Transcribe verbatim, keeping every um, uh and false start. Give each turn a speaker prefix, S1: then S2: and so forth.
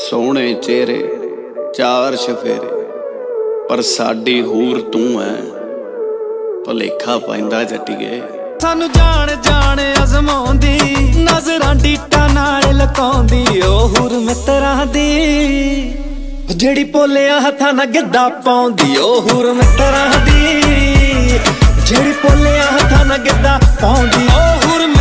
S1: सोहणे चेहरे चार चफेरे पर साडी हूर तू है, भुलेखा पैंदा जट्टिए।
S2: सानू जान जान अजमाउंदी, नजरां डीटा नाल लकाउंदी, ओ हूर मित्तरां दी जेड़ी पोलिया हत्थां नाल गिद्दा पाउंदी, ओ हूर मित्तरां दी जेड़ी पोलिया हत्थां नाल गिद्दा पाउंदी, ओ हूर